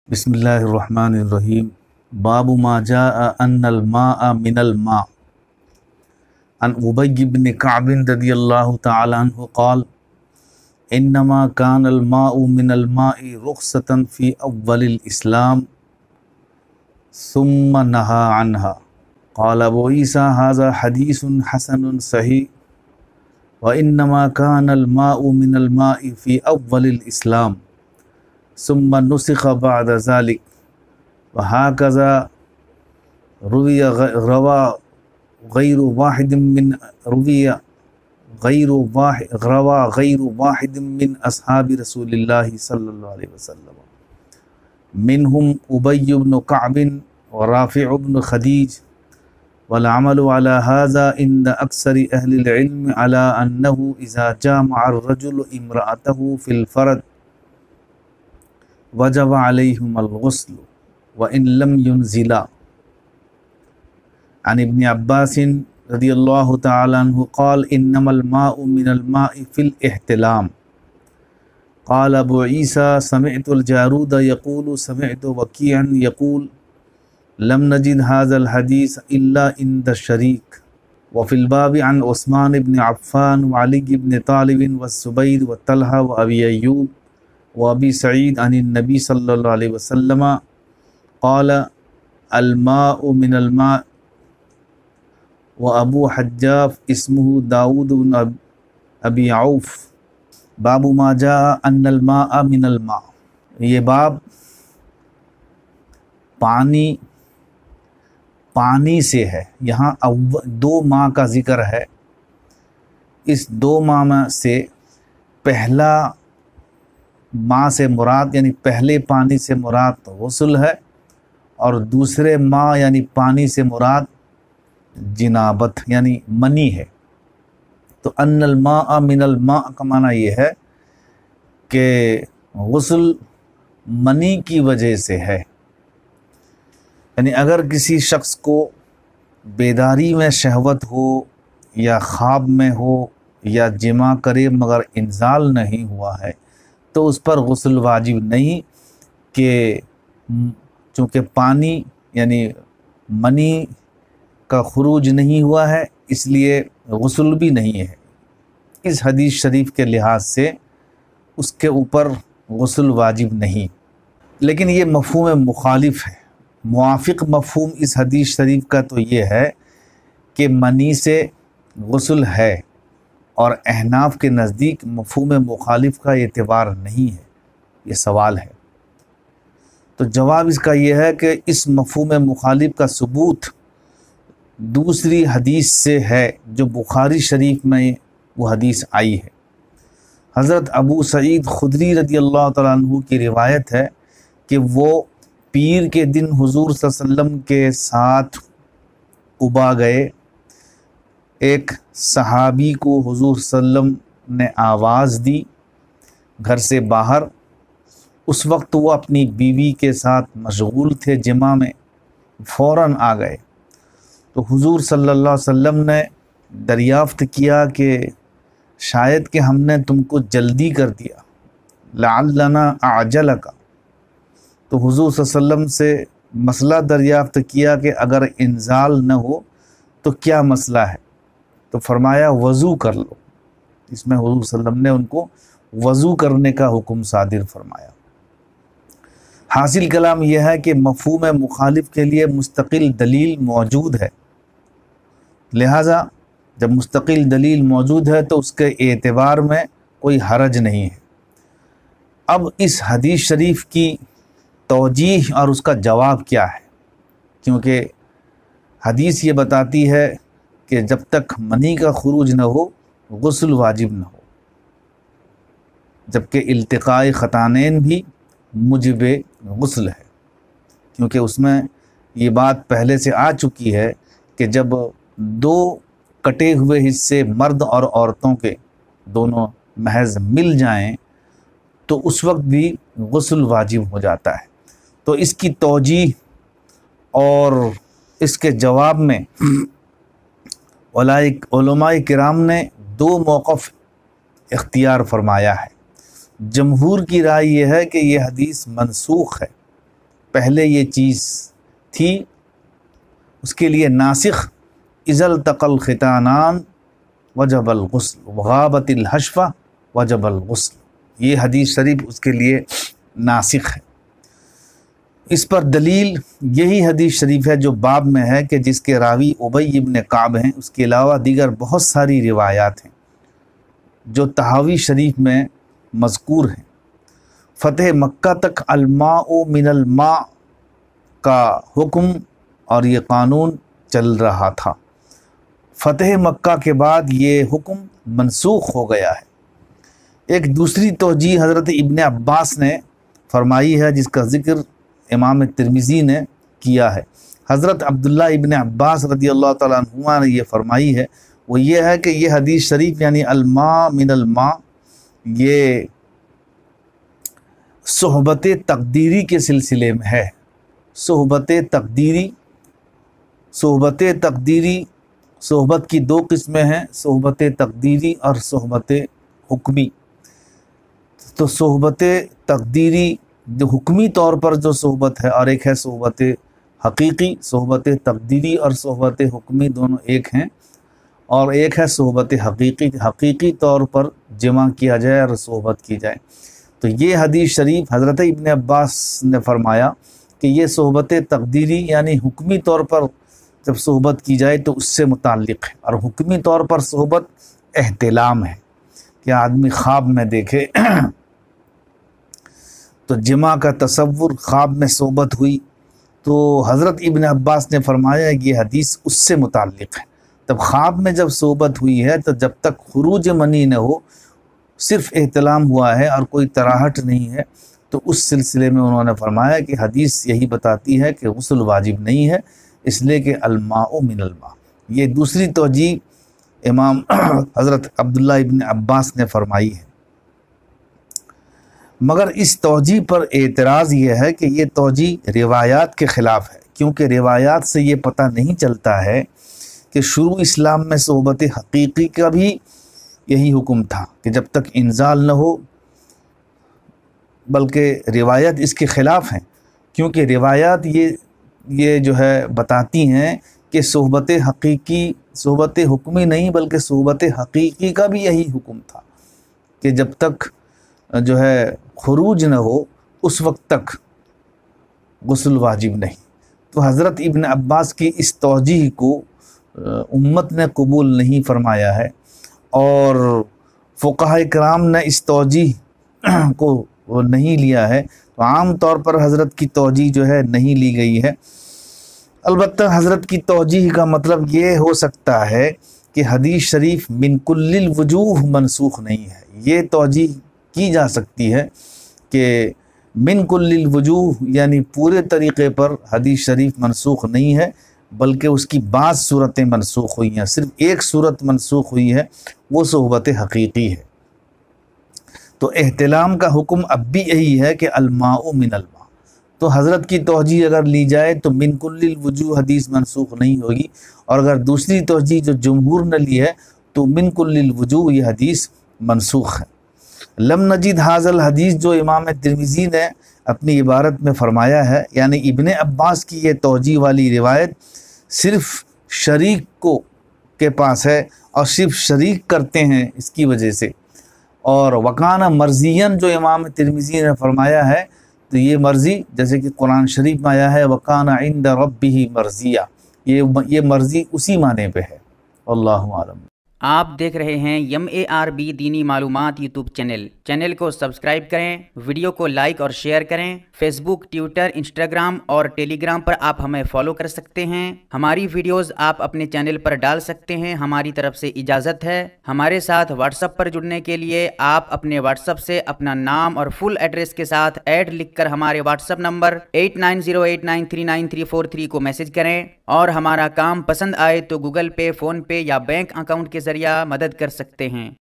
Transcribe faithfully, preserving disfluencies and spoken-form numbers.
بسم اللہ الرحمن الرحیم باب ما جاء ان الماء من الماء عن ابی بن کعب رضی اللہ تعالی عنہ قال انما كان الماء من الماء رخصة في اول الاسلام ثم نهى عنها قال ابو عیسیٰ هذا حدیث حسن صحیح وانما كان الماء من الماء في اول الاسلام ثم نسخ بعد ذلك وهكذا روي روى غير واحد من روي غير واحد روى غير واحد من أصحاب رسول الله صلى الله عليه وسلم منهم أبي بن كعب ورافع بن خديج والعمل على هذا عند أكثر أهل العلم على أنه إذا جامع الرجل امرأته في الفرد وجب علیہم الغسل وإن لم ينزلا عن ابن عباس رضی اللہ تعالی عنہ قال انما الماء من الماء في الاحتلام قال ابو عیسیٰ سمعت الجارود يقول سمعت وکیعا يقول لم نجد هذا الحديث الا عند الشريك وفي الباب عن عثمان بن عفان وعلي بن طالب والزبير وطلحة وابي ايوب وابی سعید عن النبی صلی اللہ علیہ وسلم قال الماء من الماء وابو حجاف اسمه داود بن ابی عوف باب ما جاء ان الماء من الماء، یہ باب پانی پانی سے ہے۔ یہاں دو ماء کا ذکر ہے، اس دو ماء میں سے پہلا ماء سے مراد یعنی پہلے پانی سے مراد غسل ہے، اور دوسرے ماء یعنی پانی سے مراد جنابت یعنی منی ہے۔ تو ان الماء من الماء کا معنی یہ ہے کہ غسل منی کی وجہ سے ہے، یعنی اگر کسی شخص کو بیداری میں شہوت ہو یا خواب میں ہو یا جمع کرے مگر انزال نہیں ہوا ہے تو اس پر غسل واجب نہیں، کہ چونکہ پانی یعنی منی کا خروج نہیں ہوا ہے اس لیے غسل بھی نہیں ہے۔ اس حدیث شریف کے لحاظ سے اس کے اوپر غسل واجب نہیں، لیکن یہ مفہوم مخالف ہے۔ موافق مفہوم اس حدیث شریف کا تو یہ ہے کہ منی سے غسل ہے، اور احناف کے نزدیک مفہوم مخالف کا اعتبار نہیں ہے۔ یہ سوال ہے، تو جواب اس کا یہ ہے کہ اس مفہوم مخالف کا ثبوت دوسری حدیث سے ہے جو بخاری شریف میں وہ حدیث آئی ہے۔ حضرت ابو سعید خدری رضی اللہ تعالیٰ عنہ کی روایت ہے کہ وہ پیر کے دن حضور صلی اللہ علیہ وسلم کے ساتھ قباء گئے۔ ایک صحابی کو حضور صلی اللہ علیہ وسلم نے آواز دی گھر سے باہر، اس وقت وہ اپنی بیوی کے ساتھ مشغول تھے جمع میں، فوراً آ گئے۔ تو حضور صلی اللہ علیہ وسلم نے دریافت کیا کہ شاید کہ ہم نے تم کو جلدی کر دیا، لعلنا اعجلک۔ تو حضور صلی اللہ علیہ وسلم سے مسئلہ دریافت کیا کہ اگر انزال نہ ہو تو کیا مسئلہ ہے؟ تو فرمایا وضو کر لو۔ اس میں حضور صلی اللہ علیہ وسلم نے ان کو وضو کرنے کا حکم صادر فرمایا۔ حاصل کلام یہ ہے کہ مفہوم مخالف کے لیے مستقل دلیل موجود ہے، لہٰذا جب مستقل دلیل موجود ہے تو اس کے اعتبار میں کوئی حرج نہیں ہے۔ اب اس حدیث شریف کی توجیہ اور اس کا جواب کیا ہے؟ کیونکہ حدیث یہ بتاتی ہے کہ جب تک منی کا خروج نہ ہو غسل واجب نہ ہو، جبکہ التقاء خطانین بھی موجب غسل ہے، کیونکہ اس میں یہ بات پہلے سے آ چکی ہے کہ جب دو کٹے ہوئے حصے مرد اور عورتوں کے دونوں محض مل جائیں تو اس وقت بھی غسل واجب ہو جاتا ہے۔ تو اس کی توجیہ اور اس کے جواب میں علماء کرام نے دو موقف اختیار فرمایا ہے۔ جمہور کی رائے یہ ہے کہ یہ حدیث منسوخ ہے، پہلے یہ چیز تھی، اس کے لیے ناسخ اذا التقى الختانان وجب الغسل وغابت الحشفہ وجب الغسل، یہ حدیث شریف اس کے لیے ناسخ ہے۔ اس پر دلیل یہی حدیث شریف ہے جو باب میں ہے کہ جس کے راوی ابی ابن کعب ہیں، اس کے علاوہ دیگر بہت ساری روایات ہیں جو طحاوی شریف میں مذکور ہیں۔ فتح مکہ تک الماء من الماء کا حکم اور یہ قانون چل رہا تھا، فتح مکہ کے بعد یہ حکم منسوخ ہو گیا ہے۔ ایک دوسری توجیہ حضرت ابن عباس نے فرمائی ہے جس کا ذکر امام ترمذی نے کیا ہے۔ حضرت عبداللہ ابن عباس رضی اللہ تعالیٰ عنہما نے یہ فرمائی ہے، وہ یہ ہے کہ یہ حدیث شریف یعنی الماء من الماء یہ صحبت تقدیری کے سلسلے میں ہے۔ صحبت تقدیری صحبت تقدیری صحبت کی دو قسمیں ہیں، صحبت تقدیری اور صحبت حکمی۔ تو صحبت تقدیری جو حکمی طور پر جو صحبت ہے، اور ایک ہے صحبت حقیقی۔ صحبت تقدیری اور صحبت حکمی دونوں ایک ہیں، اور ایک ہے صحبت حقیقی، حقیقی طور پر جمع کیا جائے اور صحبت کی جائے۔ تو یہ حدیث شریف حضرت ابن عباس نے فرمایا کہ یہ صحبت تقدیری یعنی حکمی طور پر جب صحبت کی جائے تو اس سے متعلق ہے، اور حکمی طور پر صحبت احتلام ہے کہ آدمی خواب میں دیکھے تو جمع کا تصور، خواب میں صحبت ہوئی، تو حضرت ابن عباس نے فرمایا کہ یہ حدیث اس سے متعلق ہے۔ تب خواب میں جب صحبت ہوئی ہے تو جب تک خروج منی نہ ہو، صرف احتلام ہوا ہے اور کوئی تراہٹ نہیں ہے، تو اس سلسلے میں انہوں نے فرمایا کہ حدیث یہی بتاتی ہے کہ غسل واجب نہیں ہے، اس لیے کہ الماء من الماء۔ یہ دوسری توجیہ امام حضرت عبداللہ ابن عباس نے فرمائی ہے۔ مگر اس توجیہ پر اعتراض یہ ہے کہ یہ توجیہ روایات کے خلاف ہے، کیونکہ روایات سے یہ پتہ نہیں چلتا ہے کہ شروع اسلام میں صحبت حقیقی کا بھی یہی حکم تھا کہ جب تک انزال نہ ہو، بلکہ روایت اس کے خلاف ہیں، کیونکہ روایات یہ یہ جو ہے بتاتی ہیں کہ صحبت حقیقی صحبت حکمی نہیں بلکہ صحبت حقیقی کا بھی یہی حکم تھا کہ جب تک جو ہے خروج نہ ہو اس وقت تک غسل واجب نہیں۔ تو حضرت ابن عباس کی اس توجیہ کو امت نے قبول نہیں فرمایا ہے، اور فقہاء کرام نے اس توجیہ کو نہیں لیا ہے، تو عام طور پر حضرت کی توجیہ جو ہے نہیں لی گئی ہے۔ البتہ حضرت کی توجیہ کا مطلب یہ ہو سکتا ہے کہ حدیث شریف من کل الوجوہ منسوخ نہیں ہے۔ یہ توجیہ کی جا سکتی ہے کہ من کل الوجوہ یعنی پورے طریقے پر حدیث شریف منسوخ نہیں ہے، بلکہ اس کی بعض صورتیں منسوخ ہوئی ہیں، صرف ایک صورت منسوخ ہوئی ہے، وہ صحبت حقیقی ہے۔ تو احتلام کا حکم اب بھی یہی ہے کہ الماء من الماء۔ تو حضرت کی توجیہ اگر لی جائے تو من کل الوجوہ حدیث منسوخ نہیں ہوگی، اور اگر دوسری توجیہ جو جمہور نے لی ہے تو من کل الوجوہ یہ حدیث منسوخ ہے۔ لم نجد ھذا الحدیث جو امام ترمذی نے اپنی عبارت میں فرمایا ہے، یعنی ابن عباس کی یہ توجیہ والی روایت صرف شریک کو کے پاس ہے، اور صرف شریک کرتے ہیں اس کی وجہ سے، اور وکانہ مرضین جو امام ترمذی نے فرمایا ہے تو یہ مرضی جیسے کہ قرآن شریف میں آیا ہے وکانہ عند ربہ مرضیہ، یہ یہ مرضی اسی معنی پہ ہے۔ اللہ عالم۔ آپ دیکھ رہے ہیں یم اے آر بی دینی معلومات یوٹیوب چینل چینل کو سبسکرائب کریں، ویڈیو کو لائک اور شیئر کریں۔ فیس بک، ٹویٹر، انسٹاگرام اور ٹیلی گرام پر آپ ہمیں فالو کر سکتے ہیں۔ ہماری ویڈیوز آپ اپنے چینل پر ڈال سکتے ہیں۔ ہماری طرف سے اجازت ہے۔ ہمارے ساتھ واٹس ایپ پر جڑنے کے لیے آپ اپنے واٹس ایپ سے اپنا نام اور فل ایڈریس کے ساتھ ایڈ لکھ کر ہمارے WhatsApp number eight nine zero eight nine three nine three four three کو میسج کریں، اور ہمارا کام پسند آئے تو گوگل پے، فون پے یا بینک اکاؤنٹ کے ذریعہ مدد کر سکتے ہیں۔